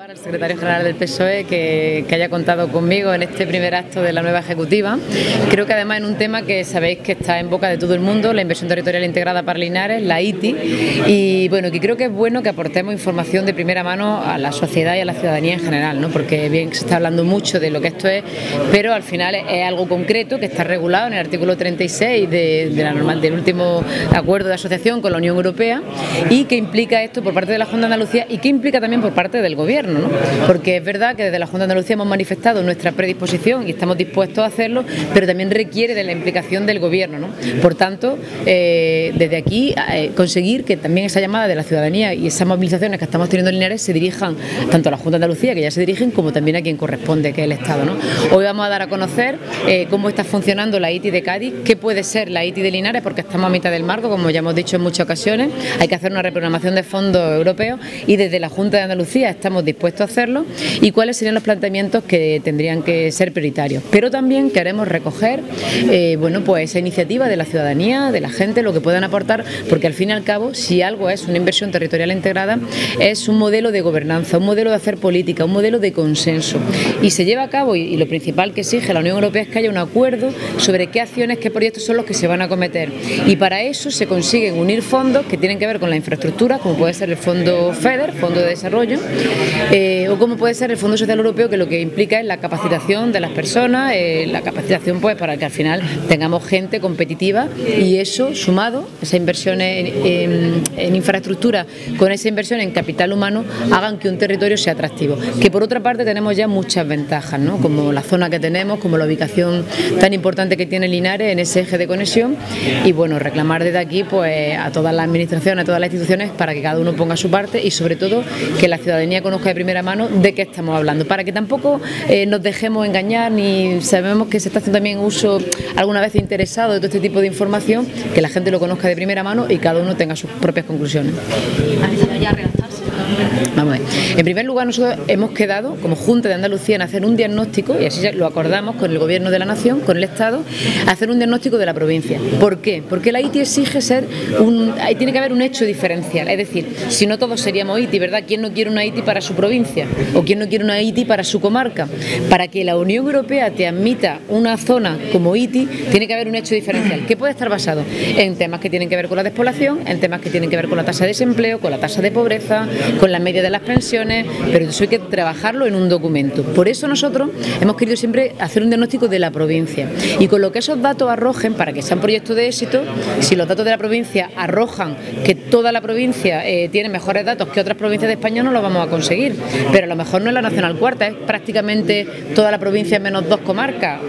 Al secretario general del PSOE que haya contado conmigo en este primer acto de la nueva ejecutiva. Creo que además en un tema que sabéis que está en boca de todo el mundo, la inversión territorial integrada para Linares, la ITI, y bueno, que creo que es bueno que aportemos información de primera mano a la sociedad y a la ciudadanía en general, ¿no? Porque bien se está hablando mucho de lo que esto es, pero al final es algo concreto que está regulado en el artículo 36 del último acuerdo de asociación con la Unión Europea, y que implica esto por parte de la Junta de Andalucía y que implica también por parte del Gobierno, ¿no? Porque es verdad que desde la Junta de Andalucía hemos manifestado nuestra predisposición y estamos dispuestos a hacerlo, pero también requiere de la implicación del Gobierno, ¿no? Por tanto, desde aquí conseguir que también esa llamada de la ciudadanía y esas movilizaciones que estamos teniendo en Linares se dirijan tanto a la Junta de Andalucía, que ya se dirigen, como también a quien corresponde, que es el Estado, ¿no? Hoy vamos a dar a conocer cómo está funcionando la ITI de Cádiz, qué puede ser la ITI de Linares, porque estamos a mitad del marco, como ya hemos dicho en muchas ocasiones, hay que hacer una reprogramación de fondos europeos y desde la Junta de Andalucía estamos dispuestos a hacerlo, y cuáles serían los planteamientos que tendrían que ser prioritarios. Pero también queremos recoger bueno, pues esa iniciativa de la ciudadanía, de la gente, lo que puedan aportar, porque al fin y al cabo, si algo es una inversión territorial integrada, es un modelo de gobernanza, un modelo de hacer política, un modelo de consenso, y se lleva a cabo, y lo principal que exige la Unión Europea es que haya un acuerdo sobre qué acciones, qué proyectos son los que se van a cometer, y para eso se consiguen unir fondos que tienen que ver con la infraestructura, como puede ser el Fondo FEDER, Fondo de Desarrollo, o como puede ser el Fondo Social Europeo, que lo que implica es la capacitación de las personas, la capacitación pues para que al final tengamos gente competitiva, y eso sumado, esa inversión en infraestructura con esa inversión en capital humano, hagan que un territorio sea atractivo. Que por otra parte tenemos ya muchas ventajas, ¿no? Como la zona que tenemos, como la ubicación tan importante que tiene Linares en ese eje de conexión, y bueno, reclamar desde aquí pues a todas las administraciones, a todas las instituciones, para que cada uno ponga su parte, y sobre todo que la ciudadanía conozca de primera mano de qué estamos hablando, para que tampoco nos dejemos engañar, ni sabemos que se está haciendo también uso alguna vez interesado de todo este tipo de información, que la gente lo conozca de primera mano y cada uno tenga sus propias conclusiones. ¿Ha decidido ya redactarse? Vamos a ver. En primer lugar, nosotros hemos quedado como Junta de Andalucía en hacer un diagnóstico, y así lo acordamos con el Gobierno de la Nación, con el Estado, hacer un diagnóstico de la provincia. ¿Por qué? Porque la ITI exige tiene que haber un hecho diferencial, es decir, si no todos seríamos ITI, ¿verdad? ¿Quién no quiere una ITI para su provincia? ¿O quién no quiere una ITI para su comarca? Para que la Unión Europea te admita una zona como ITI, tiene que haber un hecho diferencial, que puede estar basado en temas que tienen que ver con la despoblación, en temas que tienen que ver con la tasa de desempleo, con la tasa de pobreza, con la media de las pensiones, pero eso hay que trabajarlo en un documento. Por eso nosotros hemos querido siempre hacer un diagnóstico de la provincia, y con lo que esos datos arrojen, para que sean proyectos de éxito, si los datos de la provincia arrojan que toda la provincia tiene mejores datos que otras provincias de España, no lo vamos a conseguir, pero a lo mejor no es la Nacional Cuarta, es prácticamente toda la provincia menos 2 comarcas,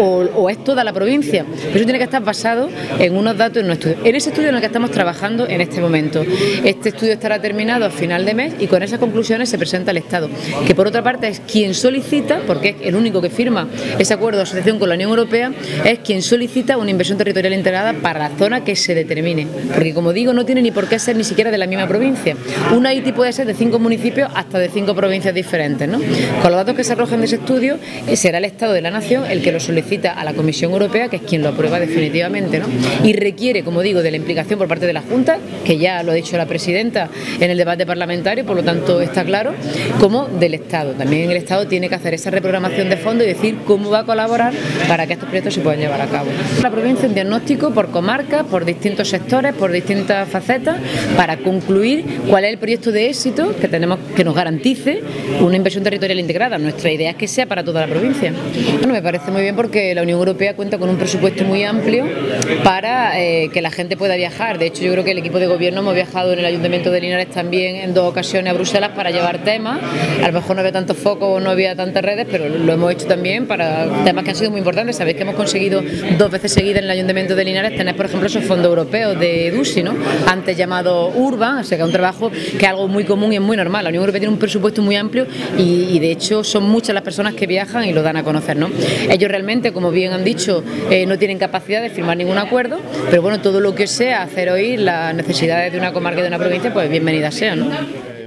o es toda la provincia. Pero eso tiene que estar basado en unos datos, en un estudio. En ese estudio en el que estamos trabajando en este momento. Este estudio estará terminado a final de mes, y con esas conclusiones se presenta al Estado, que por otra parte es quien solicita, porque es el único que firma ese acuerdo de asociación con la Unión Europea, es quien solicita una inversión territorial integrada para la zona que se determine, porque como digo, no tiene ni por qué ser ni siquiera de la misma provincia. Una ITI puede ser de 5 municipios hasta de 5 provincias diferentes, ¿no? Con los datos que se arrojan de ese estudio, será el Estado de la Nación el que lo solicita a la Comisión Europea, que es quien lo aprueba definitivamente, ¿no? Y requiere, como digo, de la implicación por parte de la Junta, que ya lo ha dicho la presidenta en el debate parlamentario, por lo tanto está claro, como del Estado. También el Estado tiene que hacer esa reprogramación de fondos y decir cómo va a colaborar para que estos proyectos se puedan llevar a cabo. La provincia, un diagnóstico por comarca, por distintos sectores, por distintas facetas, para concluir cuál es el proyecto de éxito que tenemos, que nos garantice una inversión territorial integrada. Nuestra idea es que sea para toda la provincia. Bueno, me parece muy bien, porque la Unión Europea cuenta con un presupuesto muy amplio para que la gente pueda viajar. De hecho, yo creo que el equipo de gobierno hemos viajado en el Ayuntamiento de Linares también en 2 ocasiones a Bruselas para llevar temas. A lo mejor no había tantos focos o no había tantas redes, pero lo hemos hecho también para temas que han sido muy importantes. Sabéis que hemos conseguido 2 veces seguidas en el Ayuntamiento de Linares tener, por ejemplo, esos fondos europeos de EDUSI, ¿no? Antes llamado Urban, o sea que es un trabajo que es algo muy común y es muy normal. La Unión Europea tiene un presupuesto muy amplio y de hecho son muchas las personas que viajan y lo dan a conocer, ¿no? Ellos realmente, como bien han dicho, no tienen capacidad de firmar ningún acuerdo, pero bueno, todo lo que sea hacer oír las necesidades de una comarca y de una provincia, pues bienvenida sea, ¿no?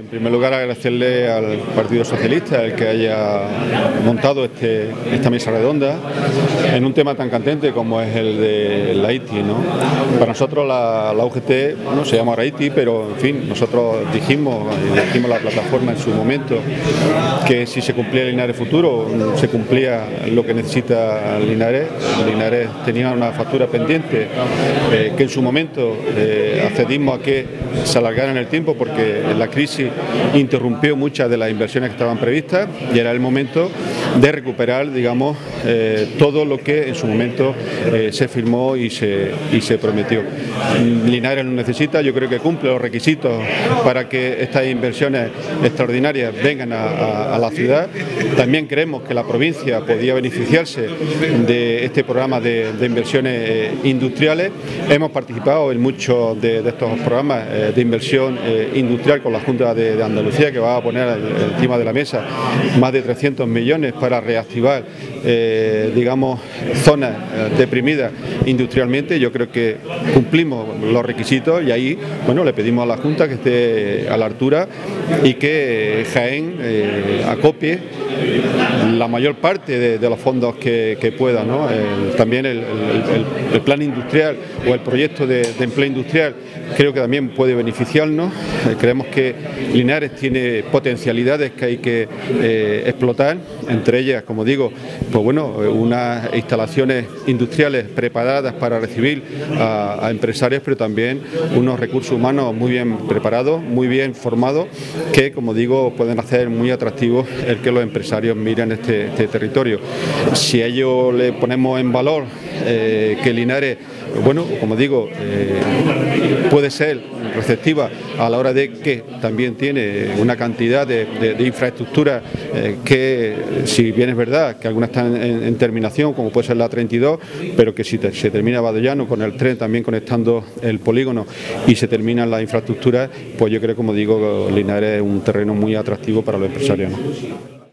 En primer lugar, agradecerle al Partido Socialista el que haya montado esta mesa redonda en un tema tan candente como es el de la ITI, ¿no? Para nosotros la UGT, bueno, se llama ahora ITI, pero en fin, nosotros dijimos la plataforma en su momento que si se cumplía el Linares Futuro, se cumplía lo que necesita Linares. Linares tenía una factura pendiente que en su momento accedimos a que se alargara en el tiempo porque la crisis interrumpió muchas de las inversiones que estaban previstas y era el momento de recuperar, digamos, todo lo que en su momento se firmó y se prometió. Linares lo necesita, yo creo que cumple los requisitos para que estas inversiones extraordinarias vengan a la ciudad. También creemos que la provincia podía beneficiarse de este programa de inversiones industriales. Hemos participado en muchos de estos programas de inversión industrial con la Junta de Andalucía, que va a poner encima de la mesa más de 300 millones para reactivar, digamos, zonas deprimidas industrialmente. Yo creo que cumplimos los requisitos y ahí, bueno, le pedimos a la Junta que esté a la altura y que Jaén acopie la mayor parte de los fondos que pueda, ¿no? También el plan industrial o el proyecto de empleo industrial creo que también puede beneficiarnos. Creemos que Linares tiene potencialidades que hay que explotar, entre ellas, como digo, pues bueno, unas instalaciones industriales preparadas para recibir a empresarios, pero también unos recursos humanos muy bien preparados, muy bien formados, que, como digo, pueden hacer muy atractivo el que los empresarios miren este territorio. Si a ello le ponemos en valor que Linares, bueno, como digo, puede ser receptiva a la hora de que también tiene una cantidad de infraestructuras que, si bien es verdad que algunas están en terminación, como puede ser la 32, pero que si se termina Badollano con el tren también conectando el polígono y se terminan las infraestructuras, pues yo creo, como digo, Linares es un terreno muy atractivo para los empresarios, ¿no?